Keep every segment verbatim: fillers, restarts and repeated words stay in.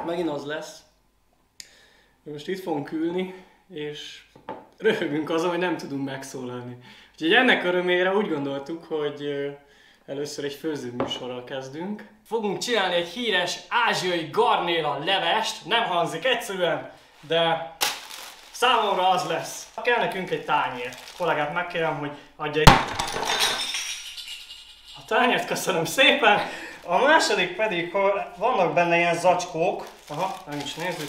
Hát megint az lesz. Most itt fogunk ülni, és röhögünk azon, hogy nem tudunk megszólalni. Úgyhogy ennek örömére úgy gondoltuk, hogy először egy főzőműsorral kezdünk. Fogunk csinálni egy híres ázsiai garnéla levest, nem hangzik egyszerűen, de számomra az lesz. Kell nekünk egy tányér. A kollégát megkérem, hogy adja egy... A tányért köszönöm szépen. A második pedig, hogy vannak benne ilyen zacskók. Aha, nem is nézzük.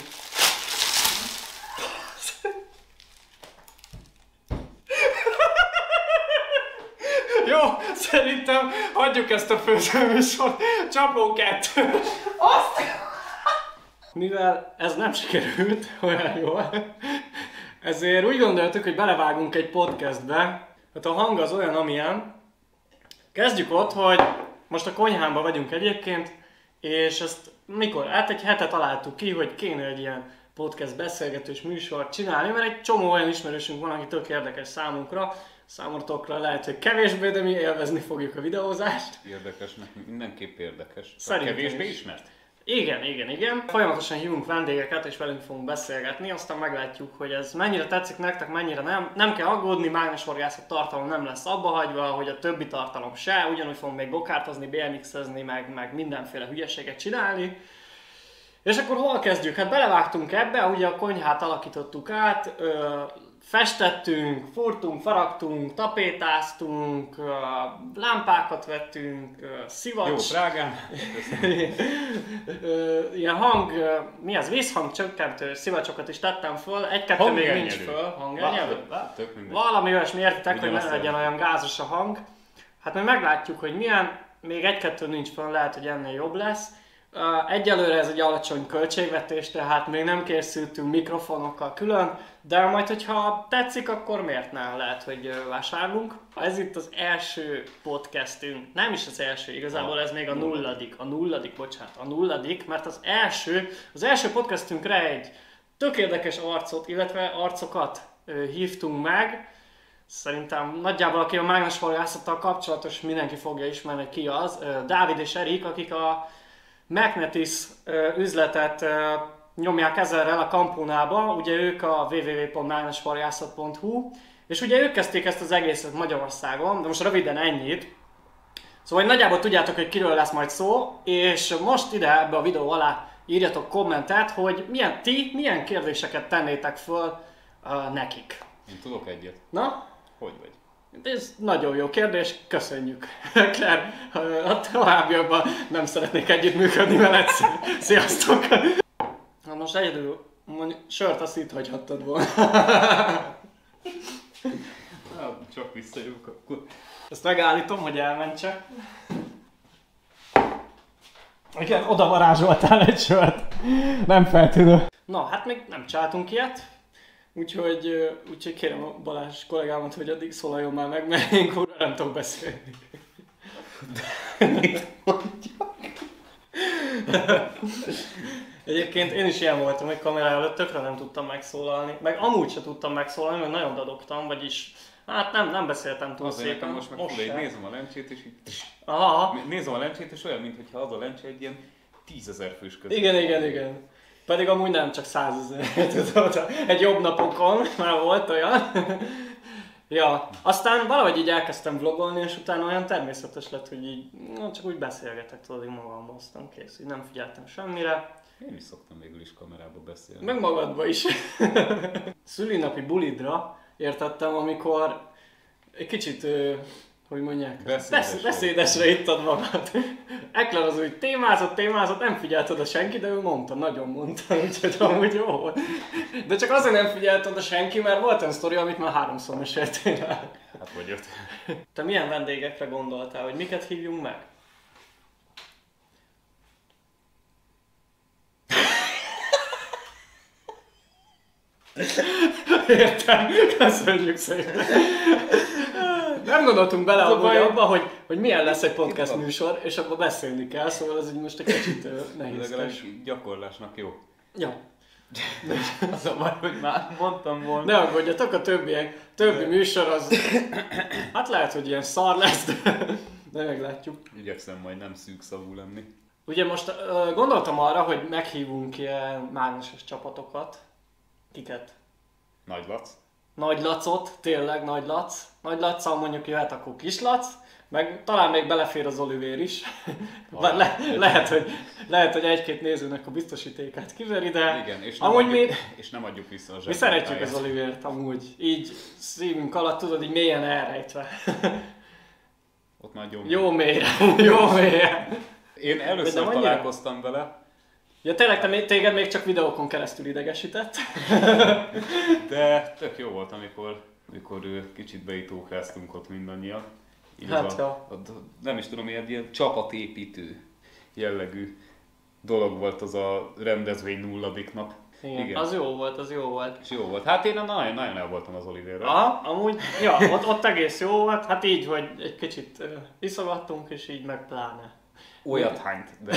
Jó, szerintem hagyjuk ezt a főzőműsort. Csapó kettő. Azt! Mivel ez nem sikerült olyan jól, ezért úgy gondoltuk, hogy belevágunk egy podcastbe. Hát a hang az olyan, amilyen. Kezdjük ott, hogy most a konyhámban vagyunk egyébként, és ezt mikor? Hát egy hete találtuk ki, hogy kéne egy ilyen podcast beszélgetős műsort csinálni, mert egy csomó olyan ismerősünk van, aki tök érdekes számunkra. Számotokra lehet, hogy kevésbé, de mi élvezni fogjuk a videózást. Érdekes, nekünk mindenképp érdekes. Szerintem kevésbé is. ismert? Igen, igen, igen. Folyamatosan hívunk vendégeket, és velünk fogunk beszélgetni, aztán meglátjuk, hogy ez mennyire tetszik nektek, mennyire nem. Nem kell aggódni, mágnesforgászat tartalom nem lesz abbahagyva, hogy a többi tartalom se, ugyanúgy fogunk még gokártozni, bé em iksz-ezni, meg, meg mindenféle hülyeséget csinálni. És akkor hol kezdjük? Hát belevágtunk ebbe, ugye a konyhát alakítottuk át, ö, festettünk, furtunk, faragtunk, tapétáztunk, ö, lámpákat vettünk, ö, szivacs. Jó, drágán. Ilyen hang, mi az, vízhang csökkentő szivacsokat is tettem föl, egy-kettő még nincs föl. Hangernyelő? Valami olyasmi, értitek, hogy ne legyen olyan gázos a hang. Hát majd meglátjuk, hogy milyen, még egy-kettő nincs föl, lehet, hogy ennél jobb lesz. Egyelőre ez egy alacsony költségvetés, tehát még nem készültünk mikrofonokkal külön, de majd, hogyha tetszik, akkor miért nem, lehet, hogy vásárlunk. Ez itt az első podcastünk, nem is az első, igazából ez még a nulladik, a nulladik, bocsánat, a nulladik, mert az első, az első podcastünkre egy tök érdekes arcot, illetve arcokat hívtunk meg. Szerintem nagyjából, aki a mágnesforgászattal kapcsolatos, mindenki fogja ismerni, hogy ki az. Dávid és Erik, akik a Magnetis üzletet nyomják ezerrel a Kampunába, ugye ők a double-u double-u double-u pont mágnesforgászat pont hu, és ugye ők kezdték ezt az egészet Magyarországon, de most röviden ennyit. Szóval nagyjából tudjátok, hogy kiről lesz majd szó, és most ide ebbe a videó alá írjatok kommentet, hogy milyen ti, milyen kérdéseket tennétek föl uh, nekik. Én tudok egyet. Na? Hogy vagy? Ez nagyon jó kérdés, köszönjük. Claire, a továbbiakban nem szeretnék együttműködni veled. Sziasztok! Na most egyedül, mondjuk, sört azt itt hagyhattad volna. Na, csak visszajövök akkor. Ezt megállítom, hogy elmentse. Igen, oda varázsoltál egy sört. Nem feltűnő. Na, hát még nem csináltunk ilyet. Úgyhogy, úgyhogy kérem a Balázs kollégámat, hogy addig szólaljon már meg, mert én kurva nem tudok beszélni. Mit mondjak? Egyébként én is ilyen voltam, hogy kamera előtt tökre nem tudtam megszólalni. Meg amúgy se tudtam megszólalni, mert nagyon dadogtam, vagyis hát nem, nem beszéltem túl azért szépen. Most meg most fura, nézem a lencsét és így... Aha. Nézem a lencsét és olyan, mintha az a lencse egy ilyen tízezer fős között. Igen, igen, igen. Pedig amúgy nem csak százezer, egy jobb napokon már volt olyan. Ja, aztán valahogy így elkezdtem vlogolni, és utána olyan természetes lett, hogy így no, csak úgy beszélgetek, tudod, így magammal, aztán kész, így nem figyeltem semmire. Én is szoktam végül is kamerába beszélni. Meg magadba is. Szülinapi bulidra értettem, amikor egy kicsit, hogy mondják, beszédesre, beszédesre ittad magad. Ekler az úgy témázott, témázott, nem figyelt oda senki, de ő mondta, nagyon mondta, úgyhogy amúgy jó volt. De csak azért nem figyelt oda senki, mert volt olyan sztori, amit már háromszor meséltél el. Hát vagy öt. Te milyen vendégekre gondoltál, hogy miket hívjunk meg? Értem, köszönjük szépen. Nem gondoltunk bele abba, abba hogy, hogy milyen lesz egy podcast műsor, és abba beszélni kell, szóval ez így most egy kicsit nehéz. Legalább gyakorlásnak jó. Ja. Az a baj, hogy már mondtam volna. Ne aggódjatok, a többiek, többi de... műsor az... Hát lehet, hogy ilyen szar lesz, de, de meglátjuk. Igyekszem majd nem szűkszavú lenni. Ugye most uh, gondoltam arra, hogy meghívunk ilyen mágneses csapatokat. Kiket? Nagy Lac. Nagy Lacot, tényleg Nagy Lac. Nagy Laccal mondjuk jöhet akkor Kis Lac, meg talán még belefér az Olivér is. Le, le, lehet, hogy, lehet, hogy egy-két nézőnek a biztosítékát kiveri, de igen, és nem, amúgy adjuk, mi, és nem adjuk vissza a mi szeretjük az Olivért amúgy, így szívünk alatt, tudod, így mélyen elrejtve. Ott már jó, jó mélyre, jó mélyre. Én először találkoztam vele. Ja tényleg, te, téged még csak videókon keresztül idegesített. De tök jó volt, amikor, amikor kicsit beitókáztunk ott mindannyian. Így hát a, a, nem is tudom, ilyen, ilyen csapatépítő jellegű dolog volt az a rendezvény nulladik nap. Igen, igen. Az jó volt, az jó volt. És jó volt. Hát én nagyon, nagyon el voltam az Olivérrel. Aha, amúgy, ja, ott, ott egész jó volt. Hát így, hogy egy kicsit uh, iszogattunk, és így meg pláne. Olyat hányt, de...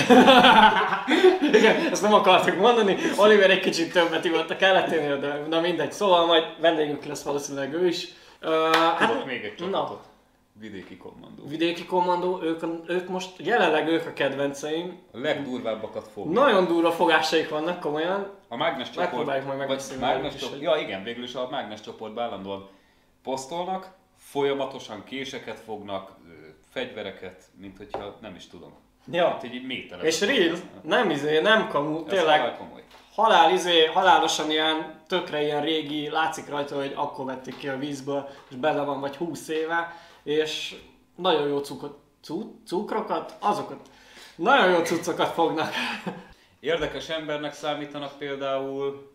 Igen, ezt nem akartuk mondani. Oliver egy kicsit többet ivott a kelleténél, de na mindegy. Szóval majd vendégünk lesz valószínűleg ő is. Uh, Tudok hát, még egy csapatot. Vidéki Kommandó. Vidéki Kommandó, ők, ők most jelenleg ők a kedvenceim. A legdurvábbakat fogják. Nagyon durva fogásaik vannak, komolyan. A mágnes csoport... Megpróbáljuk majd megbeszélni. Mágnes csoport, hogy... Ja igen, végül is a mágnes csoportban állandóan posztolnak, folyamatosan késeket fognak, fegyvereket, mint hogyha nem is tudom. Ja. Hát, így méterek. És real, nem izé, nem kamu, tényleg komoly. Halál izé, halálosan ilyen, tökre ilyen régi, látszik rajta, hogy akkor vették ki a vízből, és benne van vagy húsz éve, és nagyon jó cukot, cu, cukrokat, azokat, nagyon jó cuccokat fognak. Érdekes embernek számítanak például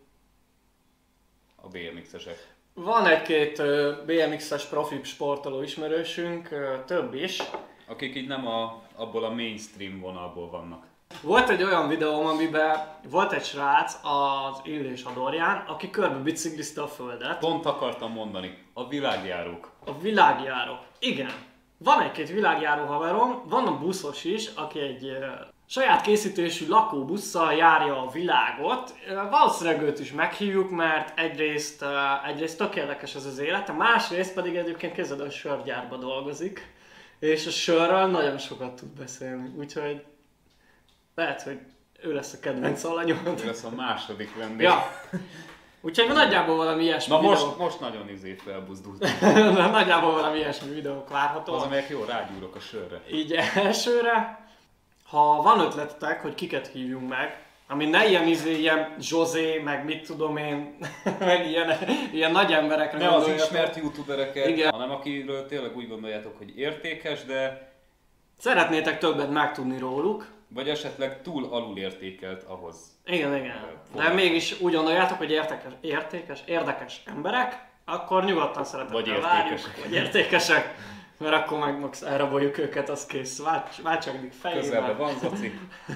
a bé em iksz-esek. Van egy-két bé em iksz-es profi sportoló ismerősünk, több is. Akik így nem a, abból a mainstream vonalból vannak. Volt egy olyan videóm, amiben volt egy srác az Illés Adorján, aki körbe biciklizte a földet. Pont akartam mondani, a világjárók. A világjárók, igen. Van egy-két világjáró haverom, van a buszos is, aki egy uh, saját készítésű lakóbusszal járja a világot. Uh, valószínűleg őt is meghívjuk, mert egyrészt, uh, egyrészt tök érdekes ez az élete, másrészt pedig egyébként képzeld, hogy sörgyárba dolgozik. És a sörről nagyon sokat tud beszélni, úgyhogy lehet, hogy ő lesz a kedvenc alanyom. Ő lesz a második vendég. Ja. Úgyhogy nagyjából valami ilyesmi Na videók... most, most nagyon izé felbuzdult. Nagyjából valami ilyesmi videók várhatóak. Az, amelyek jó, rágyúrok a sörre. Így elsőre, ha van ötletetek, hogy kiket hívjunk meg, ami ne ilyen izé, ilyen Zsozé, meg mit tudom én, meg ilyen, ilyen nagy emberekre ne az ismert youtubereket, igen, hanem akiről tényleg úgy gondoljátok, hogy értékes, de... szeretnétek többet megtudni róluk. Vagy esetleg túl alulértékelt ahhoz. Igen, igen. De mégis úgy gondoljátok, hogy értékes, értékes, érdekes emberek, akkor nyugodtan szeretettel várjuk. Vagy értékesek. Mert akkor meg max elraboljuk őket, az kész. Válts, váltsak még fején. Közelben van, Zaci.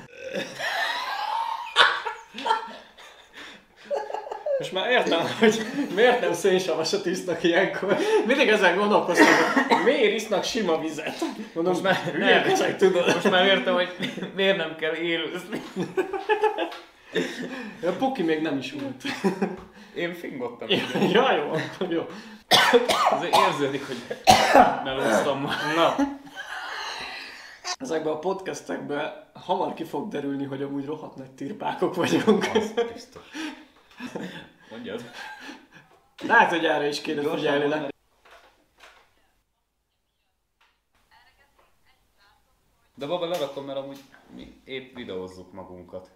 Most már értem, hogy miért nem szénsavasat isznak ilyenkor. Mindig ezen gondolkoztam, hogy miért isznak sima vizet. Mondom, most már hülyék, tudod. Most már értem, hogy miért nem kell élőzni. A Puki még nem is volt. Én fingottam. Ja, ja, jó, akkor jó. Azért érződik, hogy melóztam ma. Na. Ezekben a podcastekben hamar ki fog derülni, hogy amúgy rohadt nagy tirpákok vagyunk. Az biztos. Mondjad. Lehet, hogy erre is kéne figyelni le. De baba, lerakom, mert amúgy mi épp videózzuk magunkat.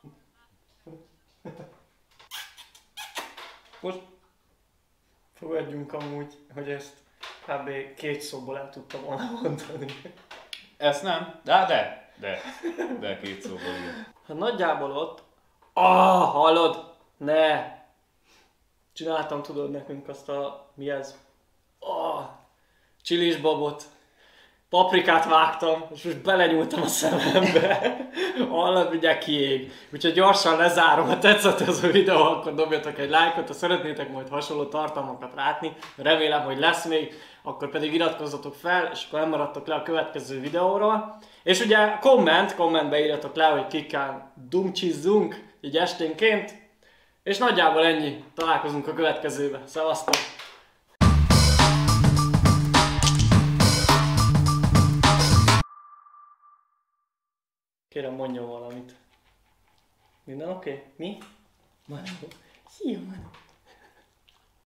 Most fogadjunk amúgy, hogy ezt kb. Két szóból el tudtam volna mondani. Ezt nem? De, de, de, de két szóból igen. Hát nagyjából ott... Ah, hallod? Ne! Csináltam, tudod, nekünk azt a... Mi ez? Ah, csilis babot. Paprikát vágtam, és most belenyúltam a szemembe. Hallod, mindjárt kiég. Úgyhogy gyorsan lezárom, ha tetszett ez a videó, akkor dobjatok egy lájkot, ha szeretnétek majd hasonló tartalmakat látni. Remélem, hogy lesz még, akkor pedig iratkozzatok fel, és akkor nem maradtok le a következő videóról. És ugye komment, kommentbe írjatok le, hogy kikkel dumcsizzunk, így esténként. És nagyjából ennyi. Találkozunk a következőben. Szevasztok! Kérem, mondjon valamit. Minden oké? Okay? Mi? Manu. Szia, Manu.